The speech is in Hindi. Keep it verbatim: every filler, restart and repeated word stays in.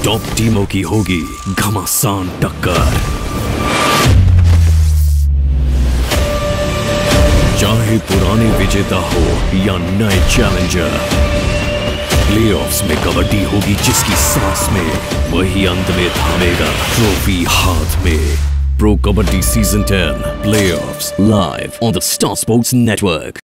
टॉप टीमों की होगी घमासान टक्कर। चाहे पुराने विजेता हो या नए चैलेंजर, प्लेऑफ्स में कबड्डी होगी जिसकी सांस में, वही अंत में थामेगा ट्रॉफी हाथ में। Pro Kabaddi Season ten Playoffs live on the Star Sports Network.